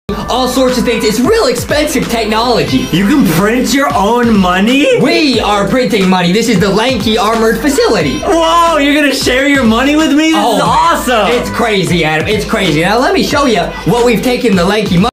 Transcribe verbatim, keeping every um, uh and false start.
all sorts of things. It's real expensive technology. You can print your own money? We are printing money. This is the Lanky Armored Facility. Whoa, you're gonna share your money with me? This Oh, is man. awesome. It's crazy, Adam. It's crazy. Now, let me show you what we've taken the Lanky money.